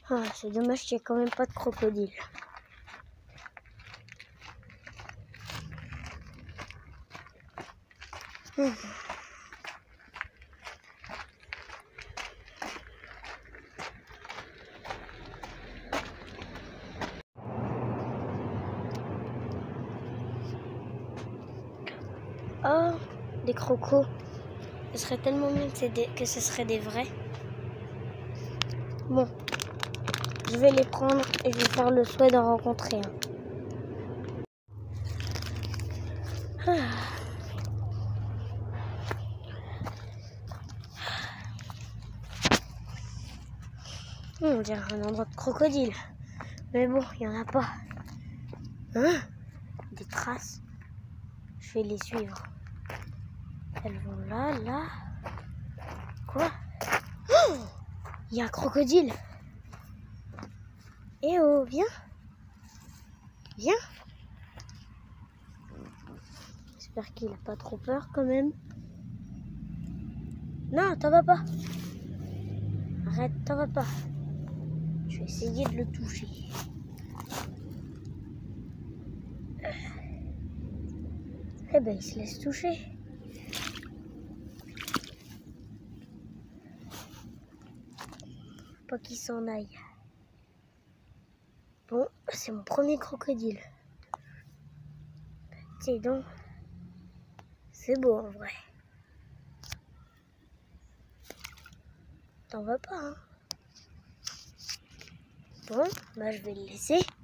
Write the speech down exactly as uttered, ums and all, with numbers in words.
Ah, c'est dommage qu'il n'y ait quand même pas de crocodile. Hum. Oh, des crocos. Ce serait tellement mieux que, des, que ce serait des vrais. Bon, je vais les prendre et je vais faire le souhait d'en rencontrer un. Ah. On dirait un endroit de crocodile. Mais bon, il n'y en a pas. Hein? Des traces. Je vais les suivre. Elles vont là, là. Quoi? Oh, il y a un crocodile. Eh oh, viens. Viens. J'espère qu'il n'a pas trop peur quand même. Non, t'en vas pas. Arrête, t'en vas pas. Je vais essayer de le toucher. Eh ben, il se laisse toucher. Faut pas qu'il s'en aille. Bon, c'est mon premier crocodile. Tiens donc. C'est beau en vrai. T'en vas pas, hein? Bon, bah je vais le laisser.